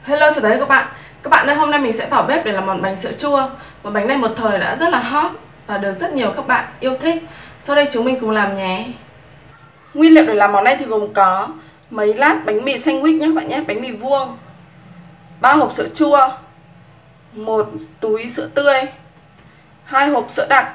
Hello, chào tất cả các bạn. Các bạn ơi, hôm nay mình sẽ vào bếp để làm món bánh sữa chua. Món bánh này một thời đã rất là hot và được rất nhiều các bạn yêu thích. Sau đây chúng mình cùng làm nhé. Nguyên liệu để làm món này thì gồm có mấy lát bánh mì sandwich nhé các bạn nhé, bánh mì vuông, 3 hộp sữa chua, một túi sữa tươi, 2 hộp sữa đặc,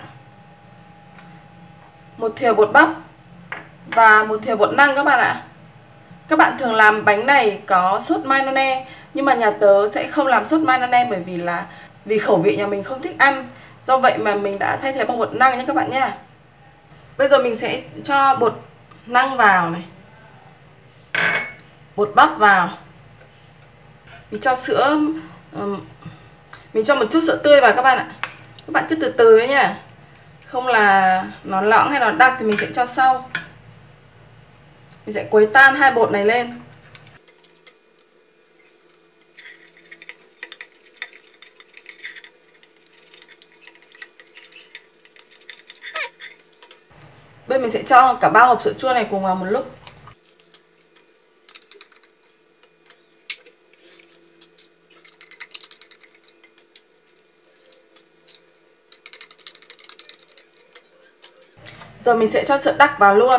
một thìa bột bắp và một thìa bột năng các bạn ạ. Các bạn thường làm bánh này có sốt mayonnaise, nhưng mà nhà tớ sẽ không làm sốt mayonnaise bởi vì khẩu vị nhà mình không thích ăn. Do vậy mà mình đã thay thế bằng bột năng nhé các bạn nha. Bây giờ mình sẽ cho bột năng vào này, bột bắp vào. Mình cho sữa, mình cho một chút sữa tươi vào các bạn ạ. Các bạn cứ từ từ đấy nha. Không là nó loãng hay nó đặc thì mình sẽ cho sau. Mình sẽ quấy tan hai bột này lên. Bây mình sẽ cho cả 3 hộp sữa chua này cùng vào một lúc. Giờ mình sẽ cho sữa đặc vào luôn.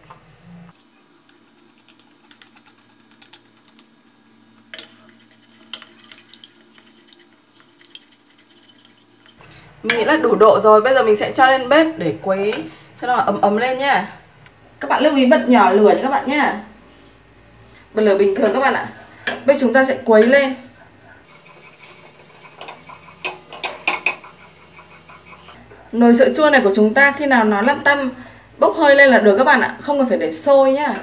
Mình nghĩ là đủ độ rồi. Bây giờ mình sẽ cho lên bếp để quấy cho nó ấm ấm lên nhá. Các bạn lưu ý bật nhỏ lửa nha các bạn nhá. Bật lửa bình thường các bạn ạ. Bây chúng ta sẽ quấy lên. Nồi sữa chua này của chúng ta khi nào nó lăn tăn bốc hơi lên là được các bạn ạ. Không cần phải để sôi nhá.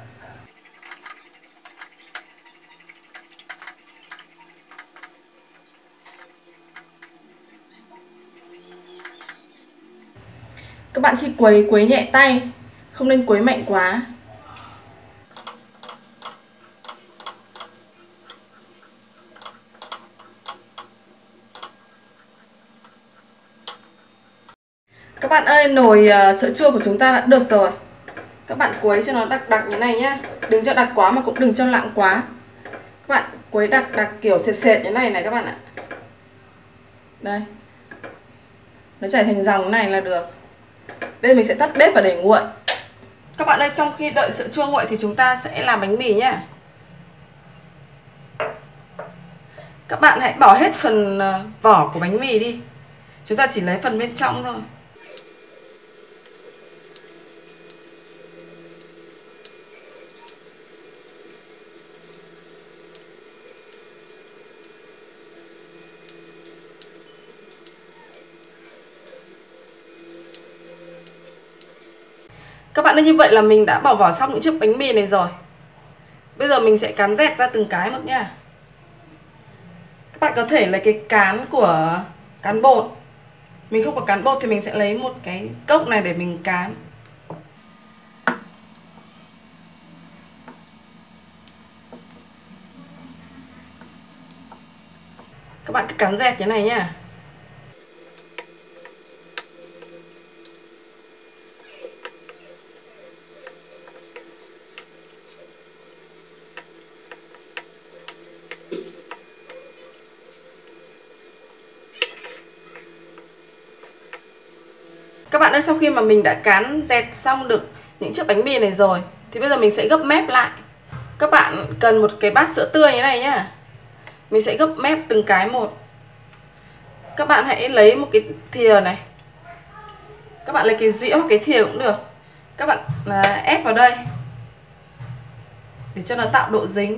Các bạn khi quấy nhẹ tay, không nên quấy mạnh quá. Các bạn ơi, nồi sữa chua của chúng ta đã được rồi. Các bạn quấy cho nó đặc đặc như này nhá. Đừng cho đặc quá mà cũng đừng cho lặng quá. Các bạn quấy đặc đặc kiểu sệt sệt như này này các bạn ạ. Đây. Nó chảy thành dòng này là được. Bây giờ mình sẽ tắt bếp và để nguội. Các bạn ơi, trong khi đợi sữa chua nguội thì chúng ta sẽ làm bánh mì nhá. Các bạn hãy bỏ hết phần vỏ của bánh mì đi. Chúng ta chỉ lấy phần bên trong thôi. Các bạn ơi, như vậy là mình đã bỏ vỏ xong những chiếc bánh mì này rồi. Bây giờ mình sẽ cán dẹt ra từng cái một nha. Các bạn có thể lấy cái cán của cán bột. Mình không có cán bột thì mình sẽ lấy một cái cốc này để mình cán. Các bạn cứ cán dẹt như này nhá. Các bạn ơi, sau khi mà mình đã cán dẹt xong được những chiếc bánh mì này rồi thì bây giờ mình sẽ gấp mép lại. Các bạn cần một cái bát sữa tươi như này nhá. Mình sẽ gấp mép từng cái một. Các bạn hãy lấy một cái thìa này. Các bạn lấy cái dĩa hoặc cái thìa cũng được. Các bạn ép vào đây để cho nó tạo độ dính.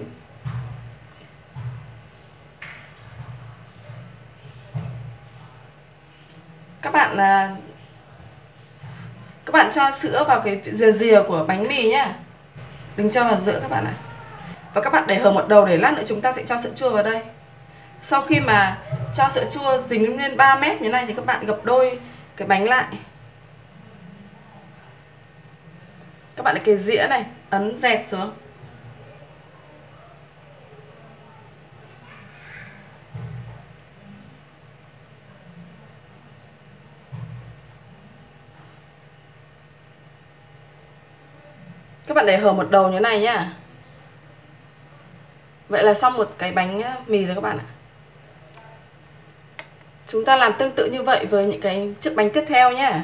Các bạn cho sữa vào cái rìa của bánh mì nhá. Đừng cho vào giữa các bạn ạ. Và các bạn để hở một đầu để lát nữa chúng ta sẽ cho sữa chua vào đây. Sau khi mà cho sữa chua dính lên 3 mét như này thì các bạn gập đôi cái bánh lại. Các bạn lấy cái dĩa này ấn dẹt xuống. Các bạn để hở một đầu như này nhá. Vậy là xong một cái bánh mì rồi các bạn ạ. Chúng ta làm tương tự như vậy với những cái chiếc bánh tiếp theo nhé.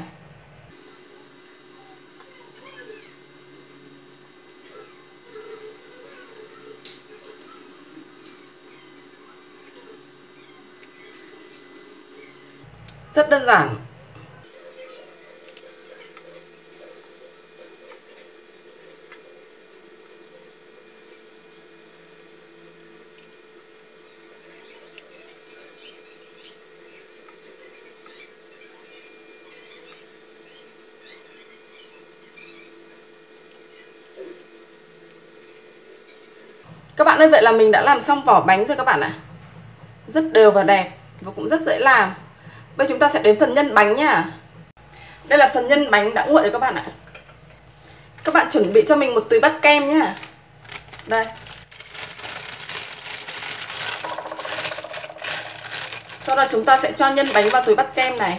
Rất đơn giản. Các bạn ơi, vậy là mình đã làm xong vỏ bánh rồi các bạn ạ. Rất đều và đẹp và cũng rất dễ làm. Bây giờ chúng ta sẽ đến phần nhân bánh nhá. Đây là phần nhân bánh đã nguội rồi các bạn ạ. Các bạn chuẩn bị cho mình một túi bát kem nhá. Đây. Sau đó chúng ta sẽ cho nhân bánh vào túi bát kem này.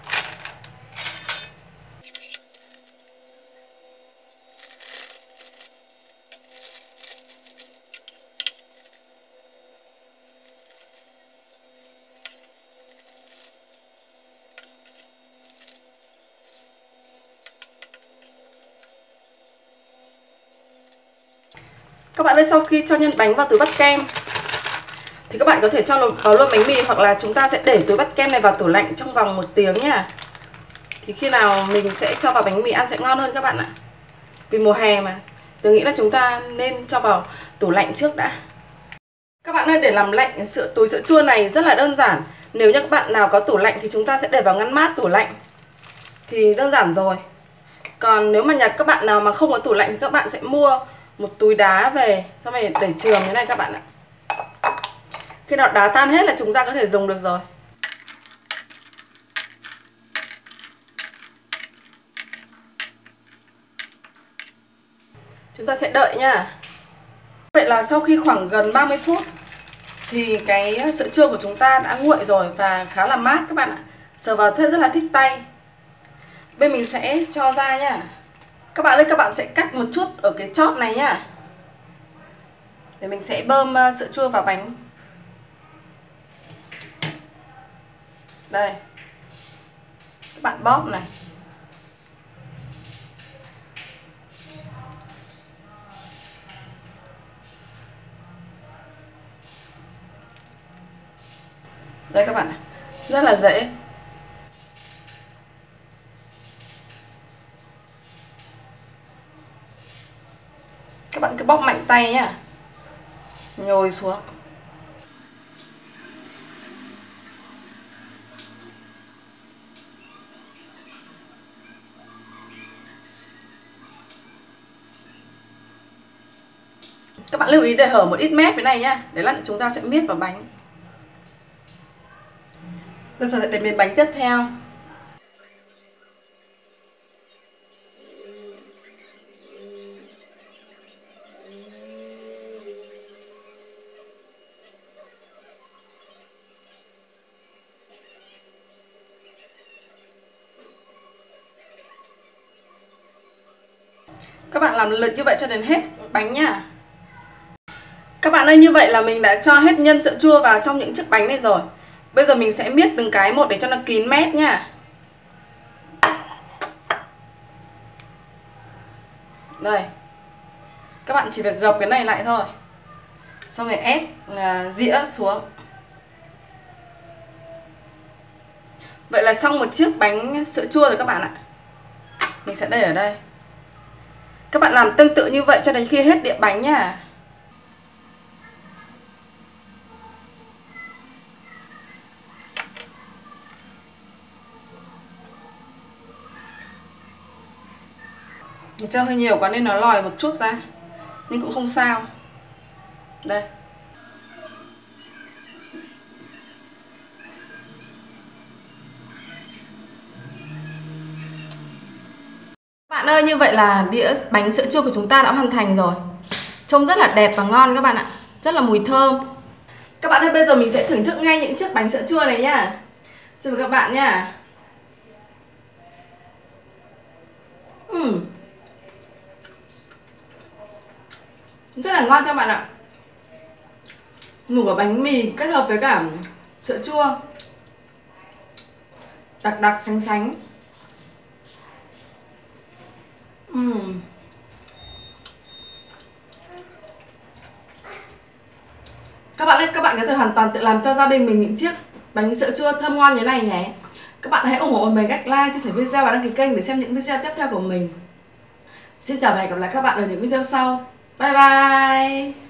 Các bạn ơi, sau khi cho nhân bánh vào túi bát kem thì các bạn có thể cho vào luôn bánh mì, hoặc là chúng ta sẽ để túi bát kem này vào tủ lạnh trong vòng 1 tiếng nha. Thì khi nào mình sẽ cho vào bánh mì ăn sẽ ngon hơn các bạn ạ. Vì mùa hè mà, tôi nghĩ là chúng ta nên cho vào tủ lạnh trước đã. Các bạn ơi, để làm lạnh túi sữa chua này rất là đơn giản. Nếu như các bạn nào có tủ lạnh thì chúng ta sẽ để vào ngăn mát tủ lạnh thì đơn giản rồi. Còn nếu mà nhà các bạn nào mà không có tủ lạnh thì các bạn sẽ mua một túi đá về, xong rồi để chườm thế này các bạn ạ. Khi nào đá tan hết là chúng ta có thể dùng được rồi. Chúng ta sẽ đợi nha. Vậy là sau khi khoảng gần 30 phút thì cái sữa chua của chúng ta đã nguội rồi và khá là mát các bạn ạ. Sờ vào rất là thích tay. Bên mình sẽ cho ra nha. Các bạn ơi, các bạn sẽ cắt một chút ở cái chóp này nhá. Để mình sẽ bơm sữa chua vào bánh. Đây. Các bạn bóp này. Đây các bạn ạ. Rất là dễ. Các bạn cứ bóp mạnh tay nhá. Nhồi xuống. Các bạn lưu ý để hở một ít mép cái này nhá, để lát nữa chúng ta sẽ miết vào bánh. Bây giờ sẽ đến miếng bánh tiếp theo. Các bạn làm lượt như vậy cho đến hết bánh nha. Các bạn ơi, như vậy là mình đã cho hết nhân sữa chua vào trong những chiếc bánh này rồi. Bây giờ mình sẽ miết từng cái một để cho nó kín mép nha. Đây. Các bạn chỉ việc gập cái này lại thôi. Xong rồi ép dĩa xuống. Vậy là xong một chiếc bánh sữa chua rồi các bạn ạ. Mình sẽ để ở đây. Các bạn làm tương tự như vậy cho đến khi hết đĩa bánh nha. Mình cho hơi nhiều quá nên nó lòi một chút ra, nhưng cũng không sao. Đây. Bạn ơi, như vậy là đĩa bánh sữa chua của chúng ta đã hoàn thành rồi. Trông rất là đẹp và ngon các bạn ạ. Rất là mùi thơm. Các bạn ơi, bây giờ mình sẽ thưởng thức ngay những chiếc bánh sữa chua này nhá. Xin mời các bạn nhá. Rất là ngon các bạn ạ. Ngủ ở bánh mì kết hợp với cả sữa chua, đặc đặc sánh sánh. Các bạn ơi, các bạn có thể hoàn toàn tự làm cho gia đình mình những chiếc bánh sữa chua thơm ngon như thế này nhé. Các bạn hãy ủng hộ mình cách like, chia sẻ video và đăng ký kênh để xem những video tiếp theo của mình. Xin chào và hẹn gặp lại các bạn ở những video sau. Bye bye.